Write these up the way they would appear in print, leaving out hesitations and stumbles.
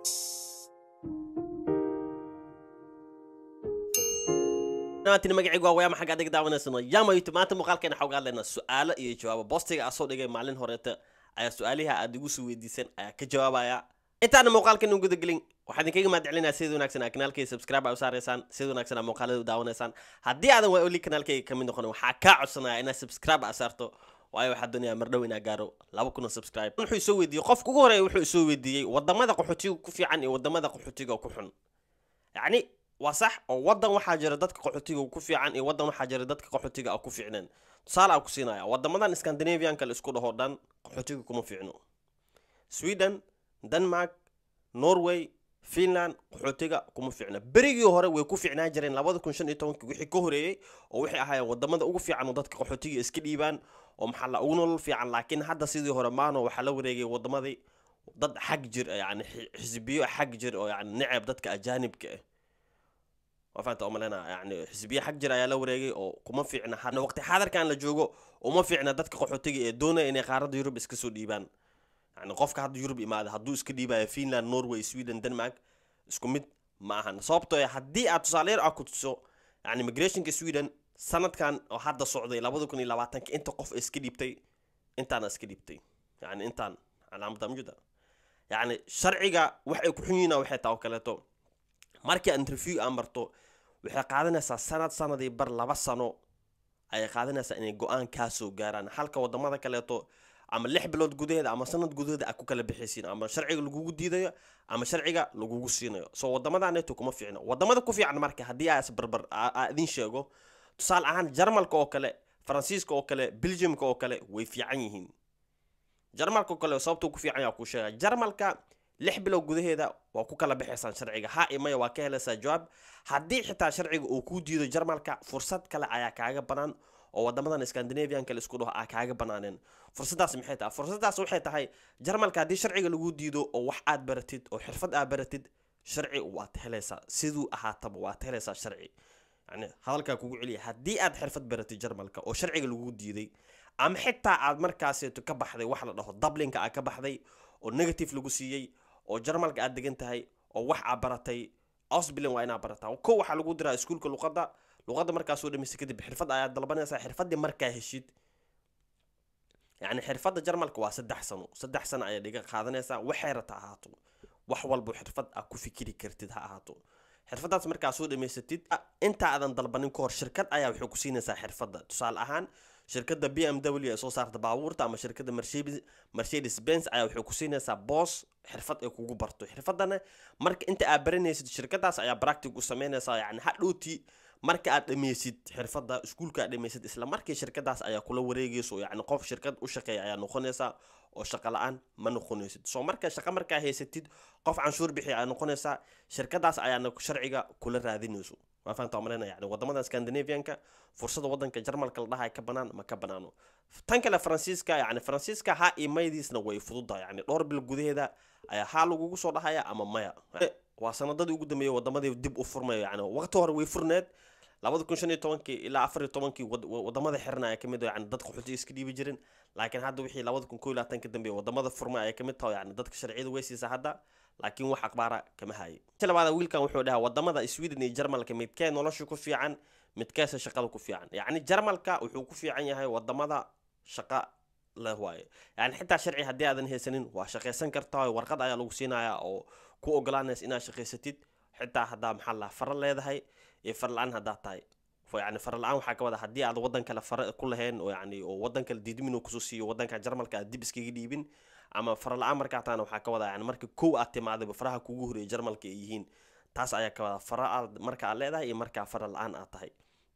ناتي magacaygu waa maxay adig daawanaysan yama maanta muuqaalkeena xawga leena su'aalo iyo jawaabo postiga asoo dhigay maalin horeeta ayaa su'aalaha aad igu soo weydiisan ayaa ka jawaabaya intaan muuqaalkeena ugu gudagelin waxaan idinkaga mahadcelinaa sida wanaagsan aad kanaalkayga subscribe u saaraysaan sida wanaagsan aad muuqaalada u daawanaysaan haddii aadan wali kanaalkayga ka mid noqon waxaa ka codsanayaa inaad subscribe saarto waayo waxaa doonaya mar dhow inaa gaaro 2,000 subscribe wuxuu soo weydiiyay qofka ugu horeeya wuxuu soo weydiiyay wadamada qaxootiga ku fiican iyo wadamada qaxootiga ku xun yani وصح ووضن وحاجر دتك قحوتيga ku fiican iyo wadan waxaajir dadka qaxootiga ku fiicnaan tusaale ku siinaya wadamadan Scandinavian kala isku dhaho dhan qaxootiga kuma fiicno Sweden Denmark Norway Finland qaxootiga kuma fiicna berigii hore way ku fiicnaa jireen 2015 wixii ka horeeyay oo wixii ahaayeen wadamada ugu fiican dadka qaxootiga iska dhiibaan oo maxaa la ugu nolol fiican laakiin hadda sidii hore maano waxa la wareegay wadamadii dad xaq jir yani xisbiyo xaq jir oo yani necab dadka ajaanibka وفانت أملنا يعني حزبية حق جرى يا لوريجي أو كم فينا حنا وقت حاضر كان لجوجو وما فينا دتك قحوتيجي دون إن قارد يوروب إسكسو ديبان يعني قف كهاد يوروب إمادة هدو إسكديبا فينلاند نرويج سويدن دنمارك إسكميت معهن صابته حدي أتصالير أكتسو يعني مigration كسويدن سنة كان أو حد السعودية لابد يكون لواتنك أنت قف إسكديبتي أنت أنا إسكديبتي يعني أنت على عمود موجودة يعني شرعي وحي كحينا وحي توكلته markii interview amarto waxay qaadanaysaa sanadii bar 2 sano ay qaadanaysaa inay go'aan ka soo gaaraan halka wadamada kale to ama 6 bilood gudaheeda ama sanad gudaheeda ku kala bixisiin ama sharciga lagu diidayo ama sharciga lagu siinayo soo wadamadan ay kuma fiicna wadamada ku fiican marka hadii ay barbar idin sheego tusaale ahaan Jarmalka oo kale Faransiiska oo kale Belgiumka oo kale way fiican yihiin Jarmalka oo kale sababtu ku fiican yaa ku sheegay Jarmalka 6 bilood gudaheeda waa ku kala bixaysan sharciga ha imaya waa ka helaysaa jawaab haddii xitaa sharciga uu ku diido Jarmalka fursad kale ayaa kaaga banaan oo wadamadan Scandinavian kale isku dhaho kaaga banaaneen fursadaas maxay tahay fursadaas waxay tahay Jarmalka haddii sharciga lagu diido oo wax aad baratid oo xirfad aad baratid sharci waad helaysaa sidoo ahaataba waad helaysaa sharci yani hadalka kugu celiya haddii aad xirfad baratid Jarmalka oo sharciga lagu diiday ama xitaa aad markaas ka baxday wax la dhaho Dublinka aad ka baxday oo negative lagu siiyay oo Jarmalka aad degan tahay oo wax aad baratay Ausbildung waa inaad barataa oo waxa lagu diraa iskuulka luqadda markaas oo dhameysay kadib xirfad ayaa dalbanaysaa xirfadii markaa heshid yani xirfadda Jarmalka waa 3 sano ayaa dhiga qaadanaysaa waxay rataa ahaato wax walba xirfad aad ku fikiri kartid ha ahaato xirfadaas markaas oo dhameysatid inta aadan dalbanin ka hor shirkad ayaa wuxuu ku siinaysaa xirfadda tusaale ahaan shirkadda BMW ee soo saarta baabuurta ama shirkadda Mercedes Benz ayaa wuxuu ku siinaysaa boss xirfad ay kugu barto xirfadana marka inta aad baranaysid shirkadaas ayaa practice u sameynaysaa yani hadhooti marka aad dhameysid xirfadda iskuulka aad dhameysid isla markii shirkadaas ayaa kula wareegayso yani qof shirkad u shaqeeya ayaa noqonaysa oo shaqo la'aan ma noqonaysid soo marka shaqo markaa haysatid qof canshuur bixi ayaa noqonaysa shirkadaas ayaa sharciga kula raadinayso وفانت عملنا يعني وضمنا اسكندنافيانكا فرصة ودنك جرمال كلها كبنان ما كبنانو تانكلا فرانسيسكا يعني فرانسيسكا ها إيمايديس نوي فضوضا يعني دور بالجودة هذا حالو جوجو صار هيا أما مايا وصلنا ضد وجود مية وضمنا دب أفرمي يعني وقت هو ويفرنت لابد يكون شنو توانكي إلى عفر توانكي وضمنا حرنا كمدو يعني ضد خلتي إسكدي بيجرين لكن هذا وحي لابد يكون كويلا تانك دمبي وضمنا فرما كمدها يعني ضد شرعي ويسي هذا لكن wax aqbaara kama haay talabaada wiilkan wuxuu dhahaa wadamada Sweden iyo Jarmalka midkeen nolosha ku fiican midkaas shaqada ku fiican yani Jarmalka wuxuu ku fiican yahay wadamada shaqa la waaye yani xitaa sharci hadii aadan haysanin waa shaqeysan kartaa warqad ayaa lagu siinayaa oo ku ogolaanaysa inaad shaqeysatid xitaa hadaa maxal la far leedahay ee far la'aan hadaa tahay يعني فر الآن وحكي وده هدي على وطن كلا فرق كلهن ويعني ووطن كلا ديدمينو كسوسي ووطن كجرمال كديبس كجديبين أما فر الآن مركعتنا وحكي وده يعني مركب كو أتم هذا بفرها كوجوري جرمال كيهين تاس أيا كذا فر مركع على ده مركع فر الآن أتاهي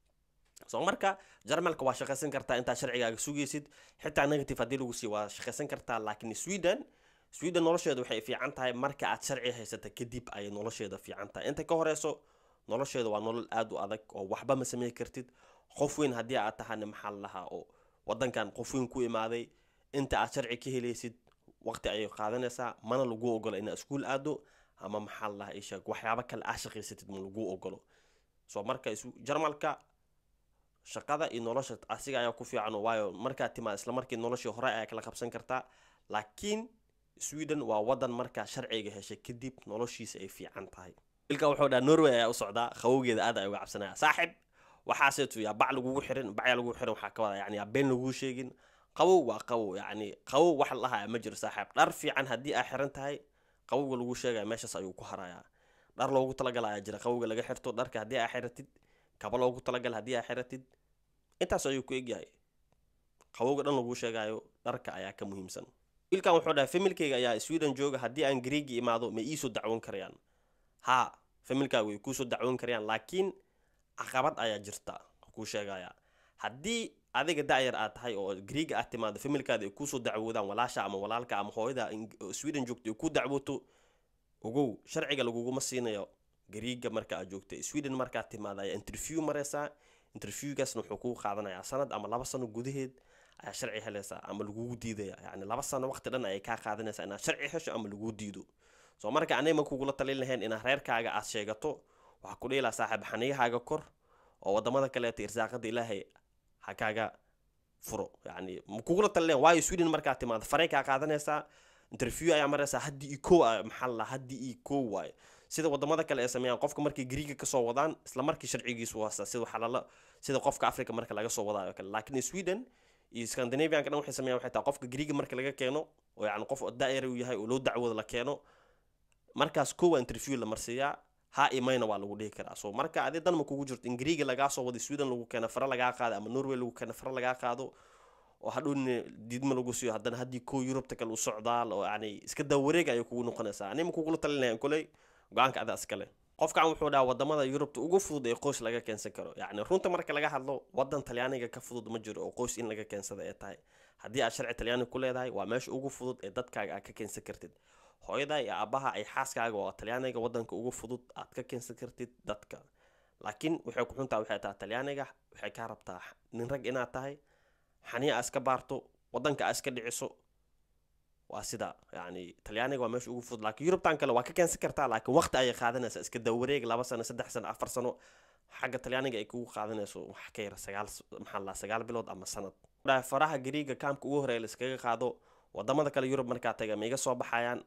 سو مركع جرمال كواش خسن كرتا أنت شرعي سوقي سيد حتى نيجاتيف هدي لو سوى خسن كرتا لكن سويدن نورش هذا وحي في عنتها مركع شرعي هي ستكديب أي نورش هذا في عنتها أنت كهرسو nolosheedu waa nolol aad u adag oo waxba ma sameey kartid qof weyn hadii aad tahay maxal laha oo wadankan qof weyn ku imaaday inta aad sharci ka helaysid waqti ay qaadanaysaa mana lagu ogolo in iskuul aado ama maxal laha ay sheeg waxyaabo kale aad shaqeysatid ma lagu ogolo soo marka Jarmalka shaqada iyo nolosha asiga ayaa ku fiican waayo marka timaa isla markii noloshii hore ay kala qabsan kartaa laakiin Sweden waa wadan markaa sharciga heshay kadib noloshiisa ay fiican tahay. Ilka wuxuu dhahaa Norway ayaa u socdaa qabowgeeda aad ay uga cabsanaya saaxib waxaaseetu yaa bac lagugu xirin bacya lagugu xirin waxaa ka wada yani yaa been lagugu sheegin qabow waa qabow yani qabow wax la lahaa ma jiro saaxib dhar fiican haddii aa xiran tahay qabowga lagu sheegaya meeshaas ayuu ku harayaa dhar loogu talagalaya jira qabowga laga xirto dharka haddii aa xiratid kaba loogu talagal haddii aa xiratid intaas ayuu ku egyahay qabowga dhan lagu sheegayo dharka ayaa ka muhiimsan. Ilkan wuxuu dhahay familkayga ayaa Sweden jooga haddii aan Greek imaado ma iisoo dacwoon karayaan ها familkaaga way kusoo dacwoon karayaan laakiin caqabad ayaa jirta ku sheegaya haddii adiga da'yar aad tahay oo Greek aad timaado familkaada ay kusoo dacwoodaan walaasha ama walaalka ama hooyada Sweden joogto ku dacwooto ogow sharciga laguguma siinayo Greek marka aad joogto Sweden marka aad timaado ay interview maraysaa interviewgaasna wuxuu ku qaadanayaa sanad ama 2 sano gudaheed ayaa sharci helaysaa ama lagugu diidaya yani 2 sano waqti dhan ay ka qaadanaysaa inaad sharci hesho ama lagu diido soo marka anay ma kugula talin lahayn in reerkaaga aad sheegato waxa ku dheelaa saaxiib xaniyahaaga kor oo wadamada kale ee irsaaqada Ilaahay ha kaaga furo yani ma kugula talin waayo Sweden marka aad timaado faray ka qaadanaysaa interview ayaa maraysaa haddii iko maxalla haddii iko waay sida wadamada kale ee sameeyaan qofka markii Greek ka soo wadaan isla markii sharcigiisu waasa sida xalala sida qofka Afrika marka laga soo wadaayo kale laakiin Sweden iyo Scandinavian kan waxay sameeyaan waxay taa qofka Greek marka laga keeno oo yani qof da'yar uu yahay oo loo dacwado la keeno markaas koowa interview la marsiyaa ha imayna waa lagu dhigi karaa soo marka adii dan ma kugu jirto in Greek laga soo wado Sweden lagu keeno fara laga qaado ama Norway lagu keeno fara laga qaado oo hadhoon diidma lagu siiyo haddana haddii koo Europe kale u socdaal oo yani iska dawareeg ay kugu noqonaysaa anima kugu talinayaan kulay go'aanka adaa iska leh qofkan wuxuu dhahaa wadamada Europe ugu fudud ee qoys laga keensan karo yani runta marka laga hadlo wadan Talyaaniga ka fudud ma jiro oo qoys in laga keensado ay tahay haddii aad sharci Talyaani ku leedahay waa meesha ugu fudud ee dadkaaga aad ka keensan kartid hooyada iyo aabaha ay xaaskaaga oo Talyaaniga wadanka ugu fudud aad ka keensan kartid dadka laakiin waxay ku xuntaa waxay tahay Talyaaniga waxay ka rabtaa nin rag inaad tahay xaniya aska baarto wadanka aska dhiciso waa sida yani Talyaaniga waa meesha ugu fudud laakiin Europe kale waa ka keensan kartaa laakiin waqti ay qaadanaysaa iska dawareeg 2 sano 3 sano 4 sano xagga Talyaaniga ay kugu qaadanayso wax ka yar 9 bilood ama sanad faraha Greek kaamka ugu horeeyay iskaga qaado wadamada kale Europe marka taga ma iga soo baxayaan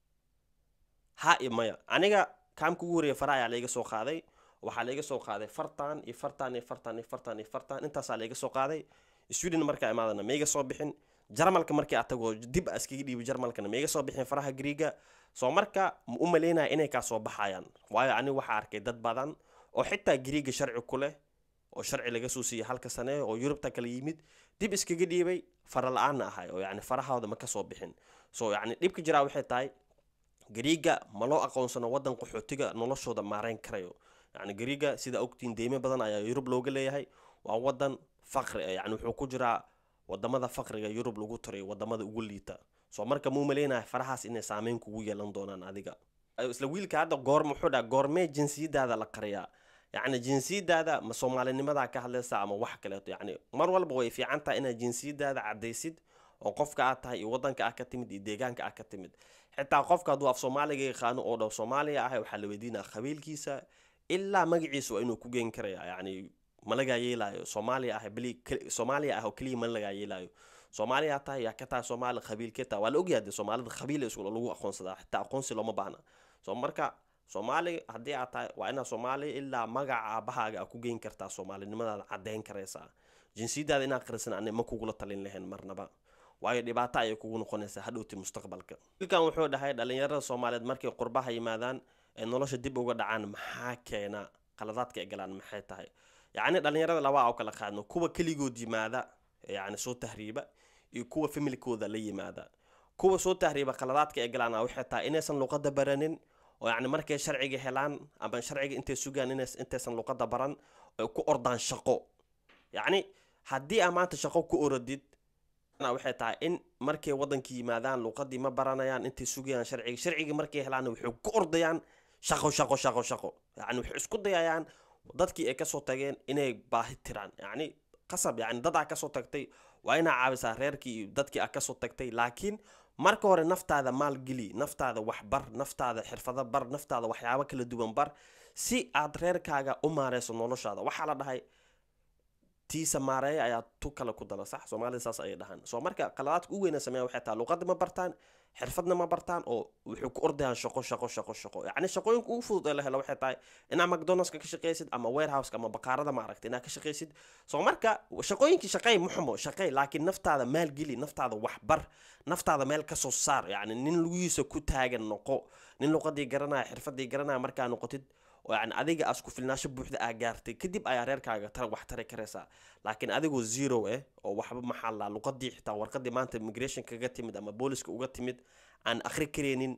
ha imaya aniga kaamka ugu horeeyay faraha ayaa la iga soo qaaday waxa la iga soo qaaday fartaan iyo fartaan iyo fartaan iyo fartaan iyo fartaan intaas la iga soo qaaday Sweden marka imaadana ma iga soo bixin Jarmalka markii aad tago dib askiga dhiib Jarmalkana ma iga soo bixin faraha Greek soo marka u maleynaa inay ka soo baxayaan waayo ani waxa arkay dad badan oo xitaa Greek sharci ku leh oo sharci laga soo siiyay halka sano oo Europe kala yimid dib iskaga dhiibay fara la'aan ahay oo yani farahooda ma ka soo bixin soo yani dibka jira waxay tahay Greek ma loo aqoonsano wadan qaxootiga noloshooda maareyn karayo yani Greek sida ogtiin deeme badan ayaa Europe looga leeyahay waa wadan faqri yani wuxuu ku jiraa wadamada faqriga Europe lagu taray wadamada ugu liita soo marka muu maleynaa farahaas inay saameyn kugu yeelan doonaan adiga isla wiilka hadda goorma xuda goormee jinsiyadaada la qariyaa يعني جنسية هذا ما Soomaali nimada ka hadlaysa ama wax kale yani mar walba way fiican tahay in jinsiyadaada cadaysid oo qofka aad tahay iyo wadanka aad ka timid iyo deegaanka aad ka timid xitaa qofka haduu af Soomaaliga yaqaan oo dhow Soomaaliya ah waxa la weydiinaa qabiilkiisa ilaa magaciisa waa inuu ku geen karaya yani ma laga yeelayo Soomaaliya ah bali Soomaaliya ah oo kaliya ma laga yeelayo Soomaaliya tahay ya ka tahay Soomaali qabiilkeeta waa la ogyahay Soomaalida qabiil isku lagu aqoonsadaa xitaa aqoonsi looma baahna soo marka Soomaali haddii aad tahay waa inaad Soomaali ilaa magaca aabahaaga ku geen kartaa Soomaalinimadaada cadeyn karaysaa jinsiyadaada inaad qirsan anay ma kugu la talin lahayn marnaba waayo dhibaato ay kugu noqonaysaa hadhowti mustaqbalka ilkan wuxuu dhahay dhalinyarada Soomaaliyeed markay qurbaha yimaadaan ee nolosha dib uga dhacaan maxaa keena qaladaadka ay galaan maxay tahay yani dhalinyarada laba oo kala qaadno kuwa kaligood yimaada yani soo tahriiba iyo kuwa familkooda la yimaada kuwa soo tahriiba qaladaadka ay galaan waxay tahay inaysan luqadda baranin oo yani markay sharciga helaan ama sharciga intay sugaan intaysan luqadda baran oo ku ordaan shaqo yani haddii amaanta shaqo ku orodid waxay tahay in markay wadanka yimaadaan luqadii ma baranayaan intay sugayaan sharciga markay helaan wuxuu ku ordayaan shaqo yani wuxuu isku dayayaan dadkii ay ka soo tageen inay baahi tiraan yani qasab yani dad ka soo tagtay waa ina caawisaa reerkii dadkii ka soo tagtay laakiin marka hore naftaada maal geli naftaada wax bar naftaada xirfado bar naftaada waxyaabo kala duwan bar si aad reerkaaga u maareyso noloshaada waxa la dhahay tiisa maareey ayaa tu kala ku dala sax Soomaalida saas ay dhahan soo marka qaladaadka ugu weyn sameeya waxay tahay luqadda ma bartaan xirfadna ma bartaan oo wuxuu ku ordayaan shaqo yacni shaqooyinka ugu fudud ee la helo waxay tahay inaad McDonald's-ka ka shaqaysid ama warehouse-ka ama bakaarada maaragtay inaad ka shaqaysid soo marka shaqooyinkii shaqay muxumo shaqay laakiin naftaada maalgeli naftaada waxbar naftaada meel ka soo saar yacni nin lugihiisa ku taagan noqo nin luqadii garanaya xirfadii garanaya markaa noqotid oo yacni adiga aad isku filnaansho buuxda aa gaartay kadib ayaa reerkaaga wax tari karaysaa laakiin adigoo zero oo waxba maxaa la luqadii xitaa warqadii maanta immigration kaga timid ama booliska uga timid aan akhri kareenin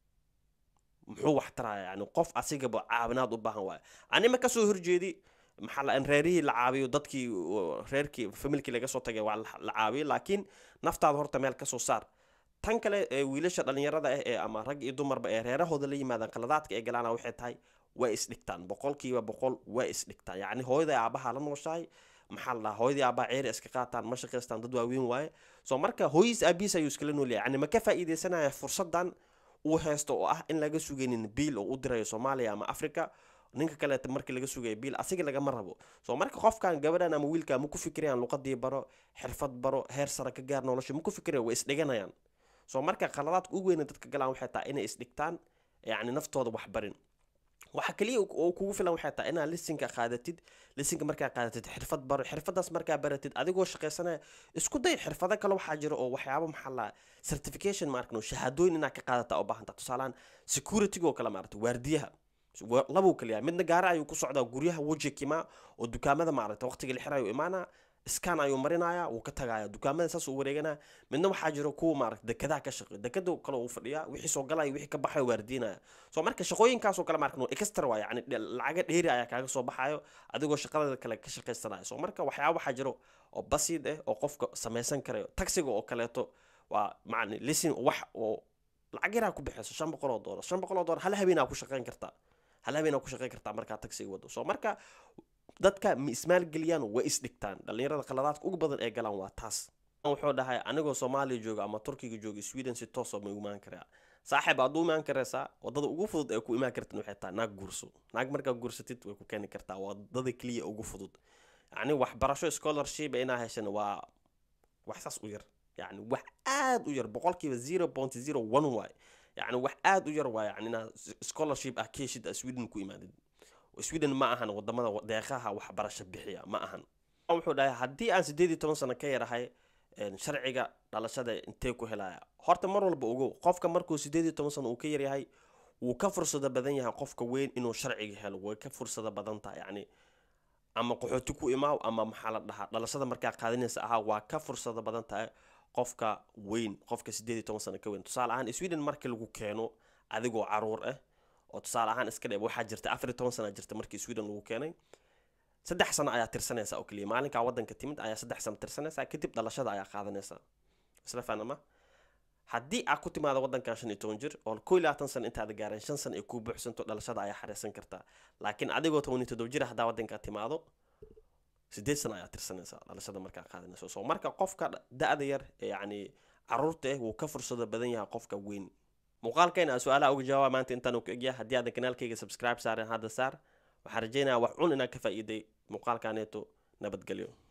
muxuu wax taraya yani qof asigaba caawinaad u baahan waayo anima ka soo horjeedi maxaa la reerihii la caabiyo dadkii reerkii familkii laga soo tagay waa la caabiyo laakiin naftaada horta meel ka soo saar tan kale wiilasha dhalinyarada ee ama rag iyo dumarba ee reerahooda la yimaadaan qaladaadka ee galaana waxay tahay way isdhigtaan 100% way isdhigtaan yacni hooyada aabaha la nooshahay maxaa la hooyadii aabaha ceeri iska qaataan ma shaqaystaan dad waaweyn waaye soo marka hooyis aabiis ayuu iskala nool yahay yacni ma ka faa'iidaysanaya fursadan uu haysto oo ah in laga sugaynin biil oo u dirayo Soomaaliya ama Afrika ninka kale markii laga sugayo biil asiga laga marabo soo marka qofkan gabadhan ama wiilka ma ku fikirayaan luqadii baro xirfad baro heer sare ka gaar nolosha ma ku fikirayaan way isdhiganayaan soo marka qaladaadka ugu weyn dadka galaan waxay tahay inay isdhigtaan yacni naftooda wax barin waxa kaliya oo kugu filan waxay tahay inaad lisinka markaa qaadatid xirfad baro xirfadaas markaa baratid adigoo shaqaysanaya isku day xirfado kale waxaa jira oo waxyaabo maxaa la certification maarkano shahaadooyin inaad ka qaadata oo baahan tahay tusaalaan security oo kale maaragtay waardiyaha labo kaliya midna gaara ayuu ku socdaa guryaha wajikima oo dukaamada maaragtay waqtiga la xirayo imaana iskaan ayuu marinaya uu ka tagaya dukaamada saas uu wareegana midna waxaa jiro kuwa maaragtay dekadaha ka shaqeeya dekada kale uu fadhiya wixii soo galay wixii ka baxay waardiinaya soo marka shaqooyinkaas oo kale maaragno extra waa yacni lacaga dheeri ayaa kaaga soo baxayo adigoo shaqada kale ka shaqaysanaya soo marka waxyaabo waxaa jiro oo basiid oo qofka samaysan karayo taxiga oo kaleeto waa macni lisin wax oo lacag yaraa ku bixayso $500 hal habeen aad ku shaqayn kartaa markaa taxiga wado soo marka dadka ismaal geliyaan way isdhigtaan dhalinyarada qaladaadka ugu badan ee galaan waa taas wuxuu dhahay anigoo Soomaaliya jooga ama Turkiga jooga Sweden si toos ah ma imaan karaa saaxiib aad u imaan karaysaa wadada ugu fudud ee ku imaan kartaan waxay tahay naag guurso naag markaa guursatid way ku keeni kartaa wadada kaliya ugu fudud yacni waxbarasho scholarship inaa heshan waa wax saas u yar yacni wax aad u yar 0.01 waay yacni wax aad u yar waay yacni scholarship ah keeshid Sweden ku imaadid Sweden ma ahan wadamada deeqaha waxbarasho bixiya ma ahan wuxuu dhahay haddii aan 18 sano ka yarahay sharciga dhalashada intee ku helaya horta mar walba ogow qofka markuu 18 sano uu ka yaryahay wuu ka fursada badan yahay qofka weyn inuu sharciga helo way ka fursada badan tahay yacni ama qaxooti ku imaaw ama maxaa la dhahaa dhalashada markaa qaadanaysa aha waa ka fursada badan tahay qofka weyn qofka 18 sano ka weyn tusaale ahaan Sweden markii lagu keeno adigoo caruur oo tusaale ahaan iska dheeb waxaa jirta 14 sano jirta markii Sweden lagu keenay 3 sano ayaa tirsanaysa oo kaliya maalinka wadanka timid ayaa 3 sano tirsanaysa kadib dhalashada ayaa qaadanaysa isla faanama haddii aad ku timaado wadanka 15 jir oo 22 sano intaad gaarin 5 sano ay ku buuxsanto dhalashada ayaa xareysan kartaa laakiin adigoo 17 jir hadaa wadanka timaado 8 sano ayaa tirsanaysa dhalashada markaa qaadanaysa soo marka qofka da'da yar yacni caruurta wuu ka fursada badan yahay qofka weyn muuqaalkeena su'aalaha uga jawaab maanta intaan ku egyahay haddii aad kanaalkayga subscribe saareen hadda saar waxaan rajaynayaa wax cun inaad ka faa'iiday muuqaalkaaneeto nabadgelyo